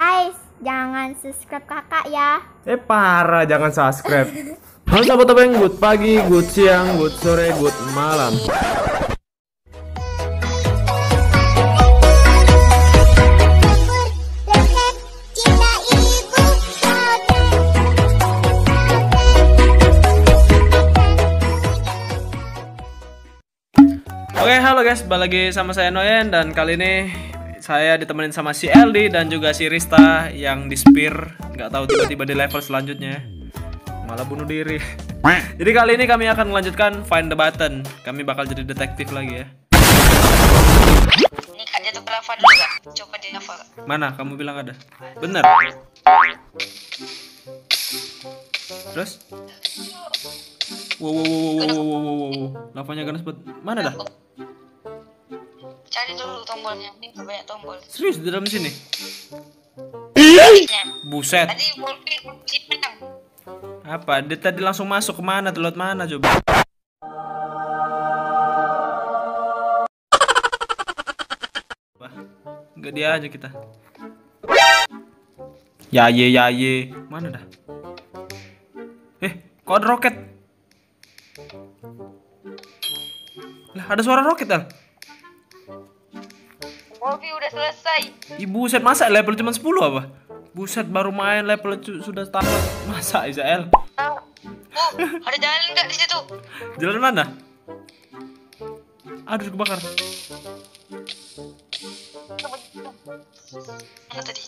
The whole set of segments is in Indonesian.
Guys, jangan subscribe kakak ya. Parah, jangan subscribe. Halo sahabat Topeng, good pagi, good siang, good sore, good malam. Oke, halo guys, balik lagi sama saya Noyen. Dan kali ini saya ditemenin sama si LD dan juga si Rista yang di spear. Nggak tahu tiba-tiba di level selanjutnya malah bunuh diri. Jadi kali ini kami akan melanjutkan Find the Button. Kami bakal jadi detektif lagi ya. Ini kak jatuh ke lava dulu gak? Coba di lava kak. Mana? Kamu bilang ada? Bener. Terus? Wow. Lavanya ganas banget. Mana dah? Cari dulu tombolnya. Ini banyak tombol. Serius di dalam sini? Nah, Buset. tadi Wolfie menang. Apa? Dia tadi langsung masuk kemana? Telot mana coba? Enggak dia aja kita. Yaye. Mana dah? Kok ada roket? Lah, ada suara roket Al. Wolfie udah selesai. Ibu set, masa level cuma 10 apa? Buset, baru main level sudah tamat. Masa Israel? Oh, ada jalan nggak di situ? Jalan mana? Aduh, kebakar. Mana tadi?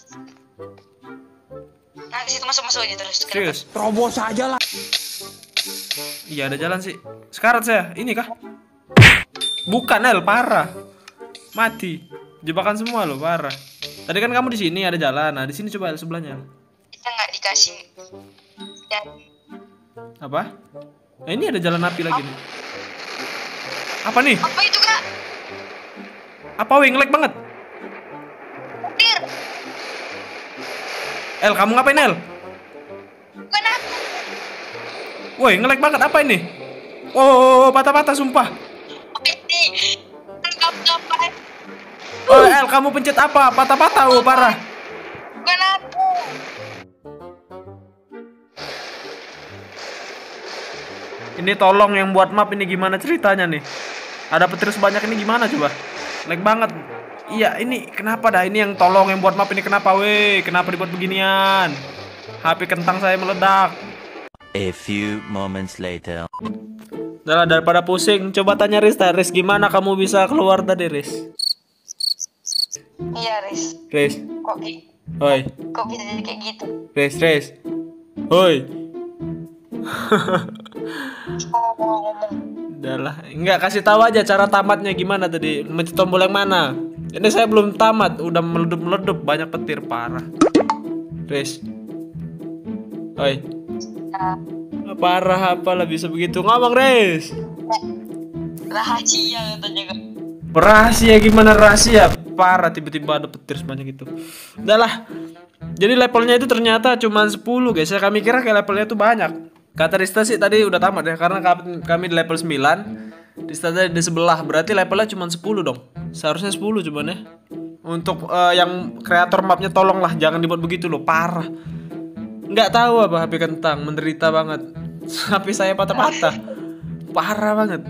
Nah, ke situ masuk aja terus. Serius? Terobos aja lah. Iya, ada jalan sih. Sekarat saya. Ini kah? Bukan, El, parah. Mati. Jebakan semua loh, parah. Tadi kan kamu di sini ada jalan. Nah, di sini coba El, sebelahnya. Kita nggak dikasih. Ya. Apa? Nah, ini ada jalan api lagi nih. Apa nih? Apa itu kak? Apa wing lag banget? Petir. El, kamu ngapain El? Bukan aku. Woi, nge-lag banget, apa ini? Oh, patah-patah sumpah. Apa ini? Ngapain? Oh, El, kamu pencet apa? Patah-patah, oh parah. Bukan aku. Ini tolong yang buat map ini gimana ceritanya nih? Ada petir sebanyak ini gimana coba? Lag banget. Iya, ini kenapa dah? Ini yang tolong yang buat map ini kenapa, weh? Kenapa dibuat beginian? HP kentang saya meledak. A few moments later. Udah, daripada pusing, coba tanya Rista. Riz, gimana kamu bisa keluar tadi, Riz? Iya, Riz. Riz, Kok hoi. bisa jadi kayak gitu? Riz, hoi. Oh, ngomong. Udahlah, enggak, kasih tahu aja cara tamatnya gimana tadi. Mencet tombol yang mana? Ini saya belum tamat, udah meledup banyak petir parah. Riz, hoi. Parah, apalah bisa begitu ngomong, Riz? Rahasia katanya kak. Rahasia gimana rahasia? Parah, tiba-tiba ada petir sebanyak itu. Udahlah. Jadi levelnya itu ternyata cuma 10 guys. Ya kami kira kayak levelnya itu banyak. Kata Rista sih tadi udah tamat ya, karena kami di level 9. Rista tadi di sebelah, berarti levelnya cuma 10 dong. Seharusnya 10 cuman ya. Untuk yang kreator mapnya tolonglah jangan dibuat begitu loh, parah. Nggak tahu apa HP kentang, menderita banget. HP saya patah-patah. Parah banget.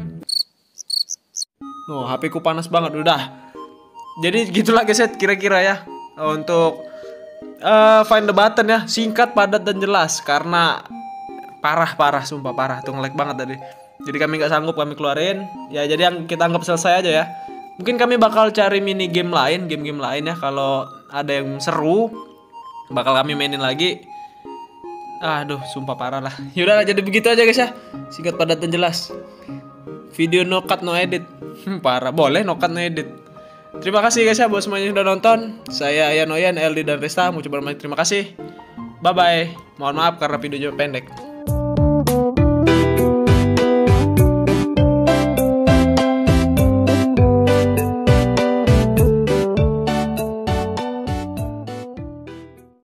Oh, HP ku panas banget udah. Jadi gitulah guys ya, kira-kira ya untuk Find the Button ya, singkat, padat dan jelas karena parah sumpah parah tuh, nge-lag banget tadi. Jadi kami nggak sanggup, kami keluarin. Ya jadi yang kita anggap selesai aja ya. Mungkin kami bakal cari mini game lain, game-game lain ya, kalau ada yang seru bakal kami mainin lagi. Aduh, sumpah parah lah. Yaudah, jadi begitu aja guys ya. Singkat, padat dan jelas. Video no cut no edit. Parah, boleh no cut no edit. Terima kasih guys ya buat semuanya yang sudah nonton. Saya Noyen, LD dan Resta mau coba terima kasih. Bye bye. Mohon maaf karena videonya pendek.